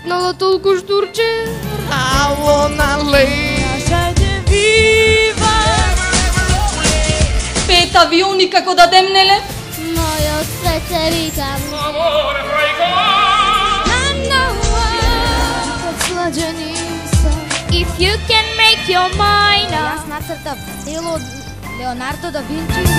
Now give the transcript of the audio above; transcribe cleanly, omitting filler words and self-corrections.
пипнала толкова штурче. Ало, нали? Lasciate viva. Peta avioni kako da demnele. Moje od srce rikam. Amore fra i cori. Podslađeni sam. If you can make your mind up. Jaz nacrtam delo od Leonardo da Vinci.